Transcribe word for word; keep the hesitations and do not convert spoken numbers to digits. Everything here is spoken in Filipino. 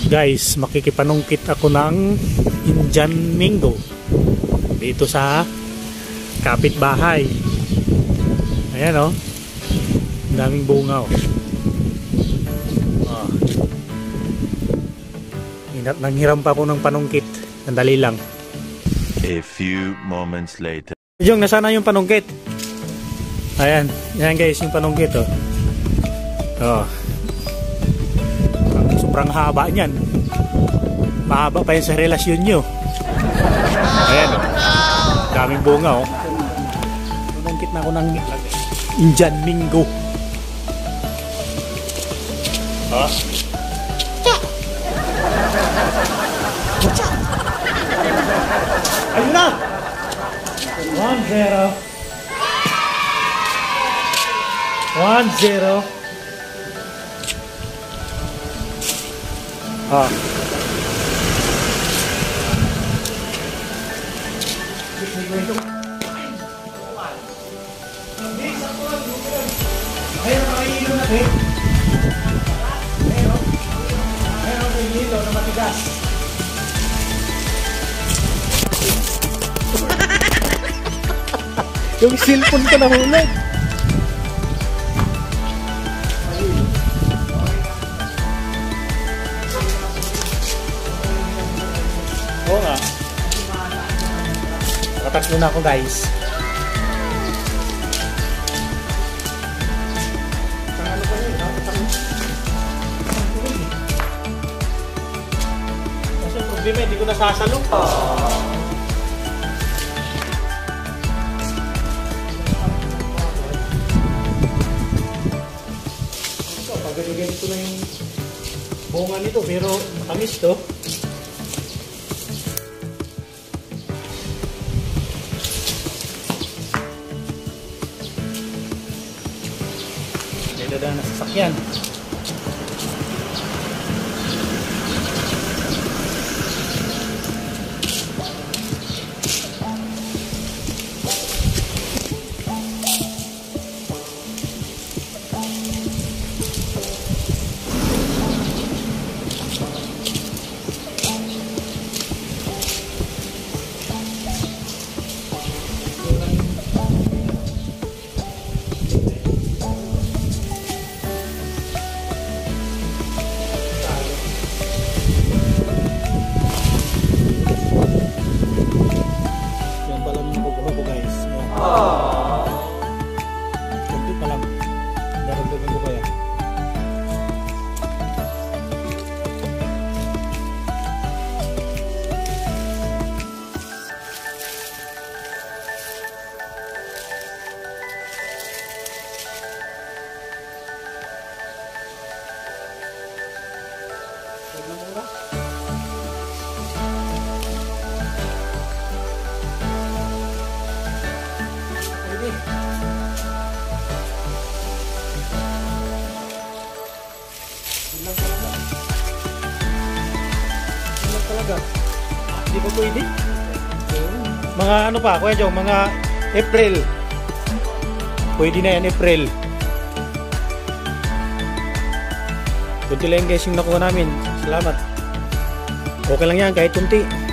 Guys, makikipanungkit ako ng Indian Mango dito sa kapitbahay. Ayan o, oh. Ang daming bunga o. Oh. Inat nang hiram pa ako ng panungkit. Sandali lang. A few moments later. Jong, nasana yung panungkit? Ayan, ayan guys, yung panungkit o. Oh. Sobrang haba niyan. Mahaba pa yan sa relasyon nyo. Ayan o. Daming bunga o. Panungkit na ako ng Indian Mango. Oh. Ayun na! One zero. One zero. Ah. Ayun, makahilo na eh. Ayun. Ayun, makahilo na matigas. Yung cellphone ko nahulog. Oo nga. Nakataklo na ako guys. Kasi problema, hindi ko nasasalong. Ganito na yung bunga nito, pero matamis to. May dadaan na sasakyan. Kunti pa lang. Daragdagan ko kaya. Huwag na mura. Hindi pa pwede. Mga ano pa, Kuya Jong, mga April. Pwede na yan, April. Kunti lang guys yung nakuha namin. Salamat. Okay lang yan, kahit kunti.